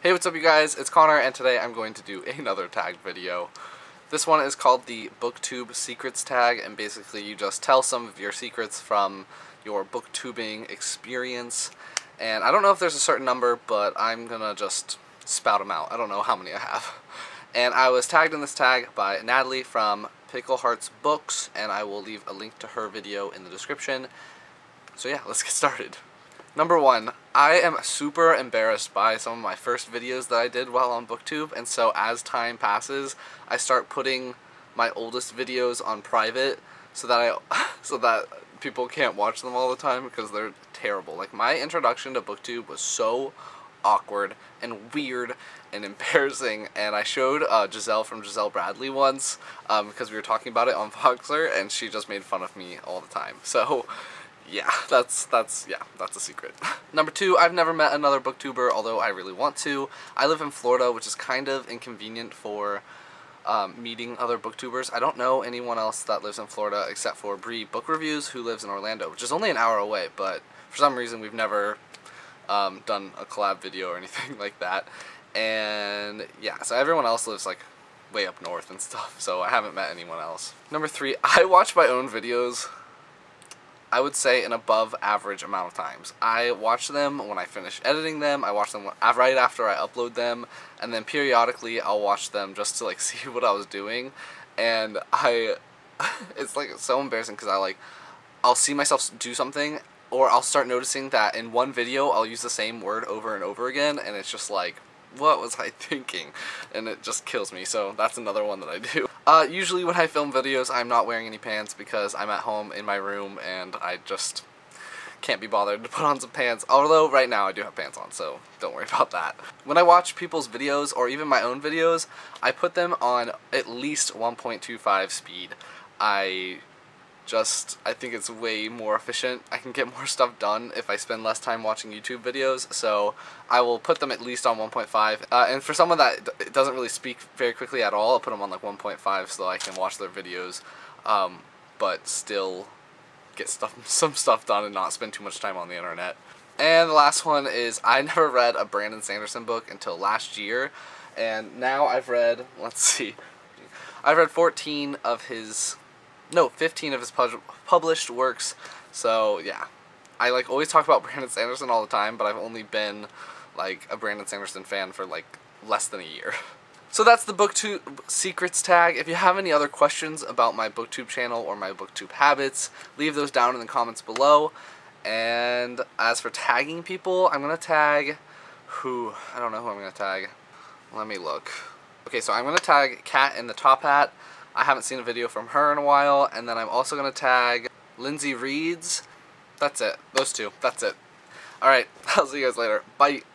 Hey, what's up you guys? It's Connor, and today I'm going to do another tag video. This one is called the BookTube Secrets tag, and basically you just tell some of your secrets from your booktubing experience. And I don't know if there's a certain number, but I'm gonna just spout them out. I don't know how many I have. And I was tagged in this tag by Natalie from Pickle Hearts Books, and I will leave a link to her video in the description. So yeah, let's get started. Number one, I am super embarrassed by some of my first videos that I did while on BookTube, and so as time passes, I start putting my oldest videos on private so that people can't watch them all the time because they're terrible. Like, my introduction to BookTube was so awkward and weird and embarrassing, and I showed Giselle from Giselle Bradley once because we were talking about it on Voxer, and she just made fun of me all the time. So yeah, that's a secret. Number two, I've never met another booktuber, although I really want to. I live in Florida, which is kind of inconvenient for meeting other booktubers. I don't know anyone else that lives in Florida except for Bree Book Reviews, who lives in Orlando, which is only an hour away, but for some reason we've never done a collab video or anything like that. And yeah, so everyone else lives like way up north and stuff, so I haven't met anyone else. Number three, I watch my own videos, I would say, an above average amount of times. I watch them when I finish editing them, I watch them right after I upload them, and then periodically I'll watch them just to like see what I was doing. And it's like so embarrassing because I'll see myself do something, or I'll start noticing that in one video I'll use the same word over and over again, and it's just like, what was I thinking? And it just kills me, so that's another one that I do. Usually when I film videos, I'm not wearing any pants because I'm at home in my room and I just can't be bothered to put on some pants, although right now I do have pants on, so don't worry about that. When I watch people's videos, or even my own videos, I put them on at least 1.25 speed. I think it's way more efficient. I can get more stuff done if I spend less time watching YouTube videos, so I will put them at least on 1.5. And for someone that doesn't really speak very quickly at all, I'll put them on like 1.5 so I can watch their videos, but still get some stuff done and not spend too much time on the internet. And the last one is, I never read a Brandon Sanderson book until last year, and now I've read, I've read 15 of his published works. So yeah, I always talk about Brandon Sanderson all the time, but I've only been like a Brandon Sanderson fan for like less than a year. So that's the BookTube Secrets tag. If you have any other questions about my BookTube channel or my BookTube habits, leave those down in the comments below. And as for tagging people, I'm gonna tag I don't know who I'm gonna tag. Let me look. Okay, so I'm gonna tag Kat in the Top Hat. I haven't seen a video from her in a while, and then I'm also going to tag Lindsay Reeds. That's it. Those two. That's it. Alright, I'll see you guys later. Bye.